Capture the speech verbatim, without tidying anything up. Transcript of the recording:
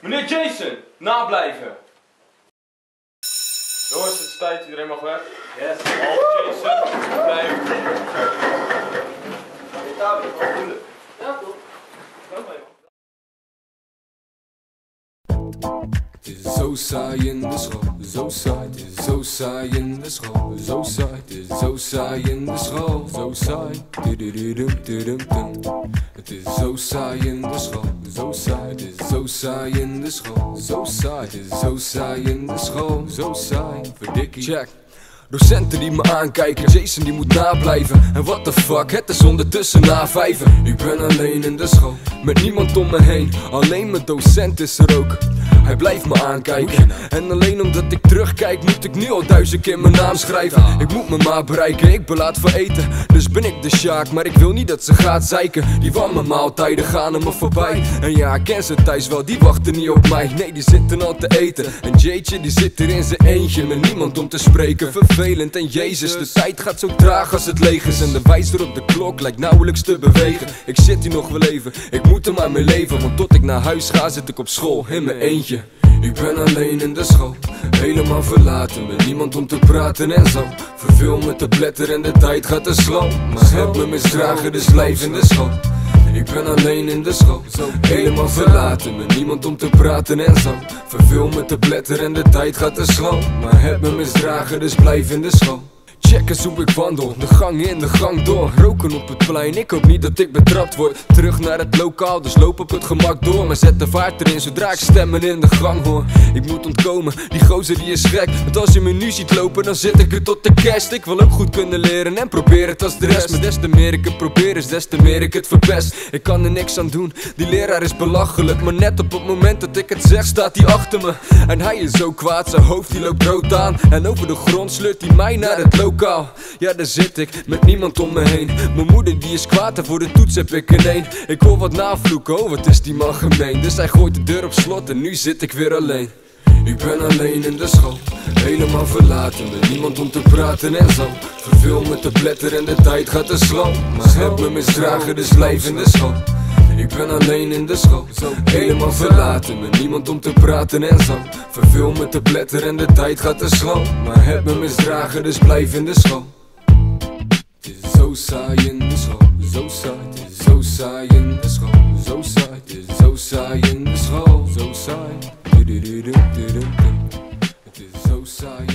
Meneer Jason, nablijven. Jongens, het is tijd, iedereen mag weg. Yes. Half Jason, blijven. Ja, toch? Het is zo saai in de school, zo saai, het is zo saai in de school, zo saai, het is zo saai in de school, zo saai, het is zo saai in de school, zo saai, het is zo saai in de school, zo saai, het is zo saai in de school, zo saai, verdikkie. Check. Docenten die me aankijken, Jason die moet nablijven. En what the fuck, het is ondertussen na vijven. Ik ben alleen in de school, met niemand om me heen. Alleen mijn docent is er ook, hij blijft me aankijken. En alleen omdat ik terugkijk, moet ik nu al duizend keer mijn naam schrijven. Ik moet me maar bereiken, ik belaat voor eten. Dus ben ik de Sjaak, maar ik wil niet dat ze gaat zeiken. Die van mijn maaltijden gaan aan me voorbij. En ja, ik ken ze thuis wel, die wachten niet op mij. Nee, die zitten al te eten. En Jaytje die zit er in zijn eentje, met niemand om te spreken. Vervelend en Jezus, de tijd gaat zo traag als het leeg is. En de wijzer op de klok lijkt nauwelijks te bewegen. Ik zit hier nog wel even, ik moet er maar mee leven. Want tot ik naar huis ga zit ik op school, in mijn eentje. Ik ben alleen in de school, helemaal verlaten, met niemand om te praten en zo. Verveel met de blätter en de tijd gaat te slow. Maar heb me misdragen, dus blijf in de school. Ik ben alleen in de school, helemaal verlaten, met niemand om te praten en zo. Verveel met de blätter en de tijd gaat te slow. Maar heb me misdragen, dus blijf in de school. Check eens hoe ik wandel, de gang in, de gang door. Roken op het plein, ik hoop niet dat ik betrapt word. Terug naar het lokaal, dus loop op het gemak door. Maar zet de vaart erin, zodra ik stemmen in de gang hoor. Ik moet ontkomen, die gozer die is gek. Want als je me nu ziet lopen, dan zit ik er tot de kerst. Ik wil ook goed kunnen leren en probeer het als de rest. Maar des te meer ik het probeer is, des te meer ik het verpest. Ik kan er niks aan doen, die leraar is belachelijk. Maar net op het moment dat ik het zeg, staat hij achter me. En hij is zo kwaad, zijn hoofd die loopt rood aan. En over de grond sleurt hij mij naar het lokaal. Ja, daar zit ik, met niemand om me heen. Mijn moeder die is kwaad en voor de toets heb ik er één. Ik hoor wat navloeken, oh wat is die man gemeen. Dus hij gooit de deur op slot en nu zit ik weer alleen. Ik ben alleen in de school, helemaal verlaten, met niemand om te praten en zo. Verveel met de blätter en de tijd gaat te slow. Maar heb me misdragen, dus blijf in de school. Ik ben alleen in de school, helemaal verlaten, met niemand om te praten en zo. Verveel met de blätter en de tijd gaat te slow. Maar heb me misdragen, dus blijf in de school. Het is zo saai in de school, zo saai, het is zo saai in de school, zo saai, het is zo saai in de school, zo saai. Het is zo saai.